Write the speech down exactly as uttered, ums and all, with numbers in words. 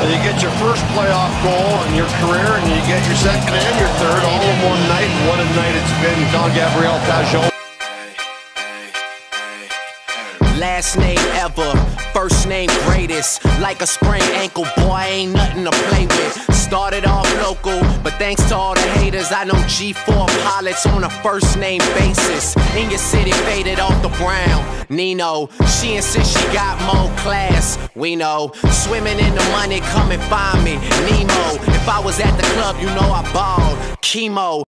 You get your first playoff goal in your career, and you get your second and your third all in one night. And what a night it's been. Don Gabriel Pageau. Last name ever, first name greatest. Like a sprained ankle, boy, ain't nothing to play with. Started off local, but thanks to all the haters, I know G four pilots on a first name basis. In your city, faded off the brown. Nino, she insists she got more class. We know, swimming in the money, come and find me. Nemo, if I was at the club, you know I balled. Chemo.